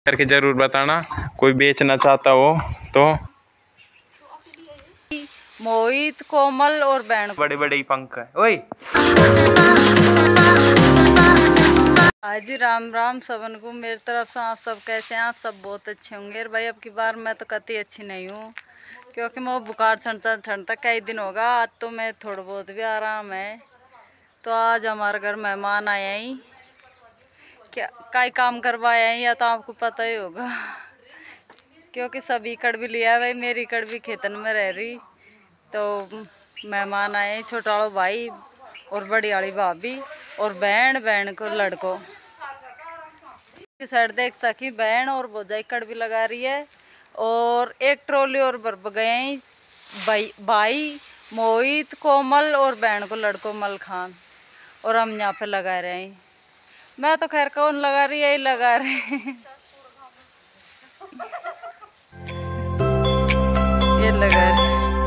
करके जरूर बताना, कोई बेचना चाहता हो तो। मोहित, कोमल और बैन बड़े बड़े ही पंख है। ओए हाजी राम राम सबन को मेरी तरफ से। आप सब कैसे हैं? आप सब बहुत अच्छे होंगे। भाई अब की बार मैं तो कतई अच्छी नहीं हूँ, क्योंकि मैं बुखार छंटता कई दिन होगा। आज तो मैं थोड़ा बहुत भी आराम है। तो आज हमारे घर मेहमान आए ही, क्या कई काम करवाया है या तो आपको पता ही होगा, क्योंकि सभी कड़वी लिया है। भाई मेरी कड़वी खेतन में रह रही, तो मेहमान आए, छोटा वाला भाई और बड़ी वाली भाभी और बहन को लड़को साइड देख सकी। बहन और भौजाई कड़वी लगा रही है, और एक ट्रॉली और बर्फ गए भाई मोहित, कोमल और बहन को लड़को मल खान, और हम यहाँ पे लगा रहे हैं। मैं तो खैर कौन लगा रही, यही लगा रहे हैं। ये लगा रहे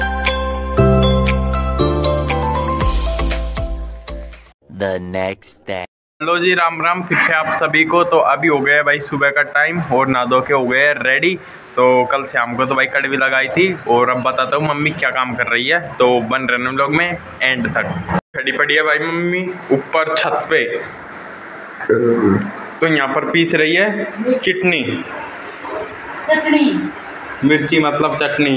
The next day. Hello ji, Ram Ram फिर से आप सभी को। तो अभी हो गया भाई सुबह का टाइम, और नहा धो के हो गए रेडी। तो कल शाम को तो भाई कड़वी लगाई थी, और अब बताता हूँ मम्मी क्या काम कर रही है। तो बन रहे हम लोग में एंड तक। खड़ी पड़ी है भाई मम्मी ऊपर छत पे, तो यहाँ पर पीस रही है चटनी मिर्ची, मतलब चटनी।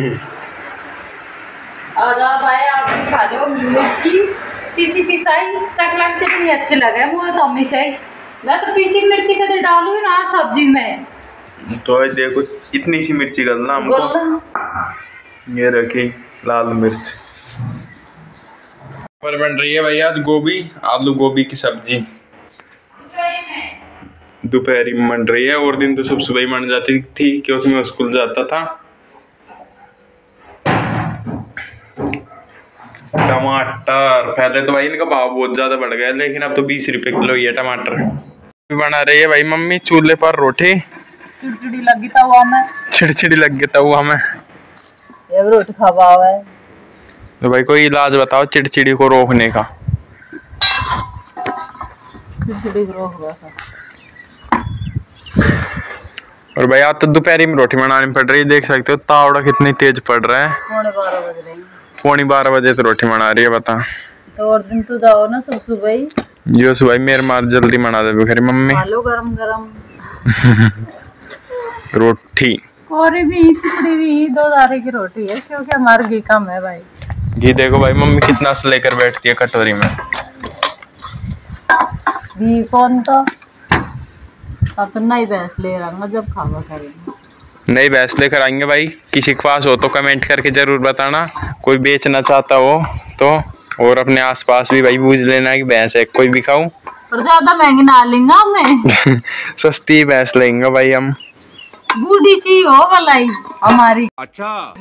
और भाई आप भी खा लो मिर्ची पीसी पिसाई, चकला चटनी अच्छी लगे मुझे तो हमेशा ही। मैं तो पीसी मिर्ची कदे डालू ना सब्जी में, तो देखो इतनी सी मिर्ची डालना हमको। ये रखी लाल मिर्च। पर बन रही है भाई आज गोभी, आलू गोभी की सब्जी दोपहरी में बन रही है। और दिन तो सुबह सुबह ही बन जाती थी, क्योंकि मैं स्कूल जाता था। टमाटर पहले तो भाई इनका भाव बहुत ज्यादा बढ़ गया, लेकिन अब तो 20 रुपए किलो ही है टमाटर। बना रही है भाई मम्मी चूल्हे पर रोटी। चिड़चिड़ी लगी तवा में, चिड़चिड़ी लग गया तवा में, ये रोटी खावा है। तो भाई कोई इलाज बताओ चिड़चिड़ी को रोकने का। चिड़चिड़ी को रोक। और भाई आज तो दोपहरी में रोटी बनानी पड़ रही है, देख सकते हो तावड़ा कितनी तेज पड़ रहा है। पौनी 12 बजे तो रोटी बना रही है, बता। तो और दिन तो जाओ ना सब सुबह ही, यो सुबह मेरे मार जल्दी बना दे खरी मम्मी। आलू गरम गरम रोटी और भी चिपड़ी भी 2 दारे की रोटी है, क्योंकि हमारे घी कम है भाई। घी देखो भाई मम्मी कितना से लेकर बैठती है कटोरी में। घी कौन तो अब तो नई भैंस ले रहा जब खावा करेंगे। नई भैंस लेकर आएंगे भाई। किसी के पास हो तो कमेंट करके जरूर बताना, कोई बेचना चाहता हो तो। और अपने आसपास भी भाई पूछ लेना कि भैंस है कोई भी खाऊं। और ज्यादा महंगी ना लेंगे हमें। सस्ती भैंस लेंगे भाई हम। बूढ़ी सी हो भलाई हमारी। अच्छा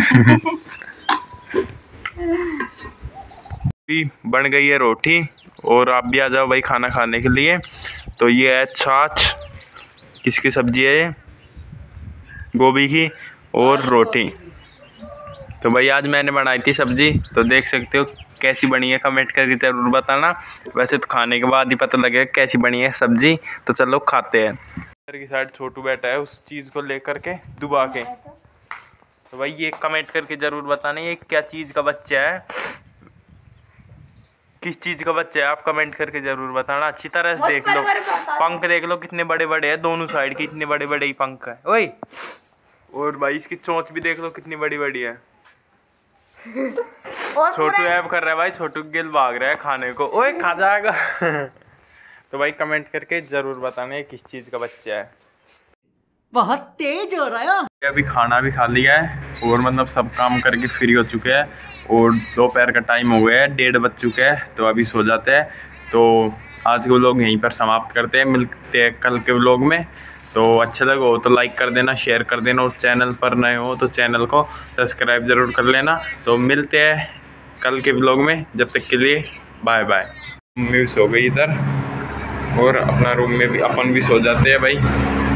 बन गई है रोटी, और आप भी आ जाओ भाई खाना खाने के लिए। तो ये है छाछ, किसकी सब्जी है ये? गोभी की और रोटी। तो भाई आज मैंने बनाई थी सब्जी, तो देख सकते हो कैसी बनी है, कमेंट करके जरूर बताना। वैसे तो खाने के बाद ही पता लगेगा कैसी बनी है सब्जी। तो चलो खाते हैं। इधर की साइड छोटू बैठा है उस चीज़ को लेकर के दुबा के। तो भाई ये कमेंट करके जरूर बताना ये क्या चीज़ का बच्चा है, किस चीज का बच्चा है, आप कमेंट करके जरूर बताना। अच्छी तरह से देख लो, पंख देख लो कितने बड़े बड़े हैं, दोनों साइड के इतने बड़े बड़े ही पंख है। ओए और भाई इसकी चोंच भी देख लो कितनी बड़ी बड़ी है। छोटू ऐब कर रहा है भाई, छोटू गिल भाग रहा है खाने को। ओए खा जाएगा। तो भाई कमेंट करके जरूर बताना ये किस चीज का बच्चा है। बहुत तेज हो रहा है। अभी खाना भी खा लिया है, और मतलब सब काम करके फ्री हो चुके हैं, और दोपहर का टाइम हो गया है, 1:30 बज चुके हैं। तो अभी सो जाते हैं। तो आज के व्लॉग यहीं पर समाप्त करते हैं, मिलते हैं कल के व्लॉग में। तो अच्छा लगा हो तो लाइक कर देना, शेयर कर देना, और चैनल पर नए हो तो चैनल को सब्सक्राइब जरूर कर लेना। तो मिलते हैं कल के व्लॉग में, जब तक के लिए बाय बाय। मम्मी भी सो गई इधर, और अपना रूम में भी अपन भी सो जाते हैं भाई।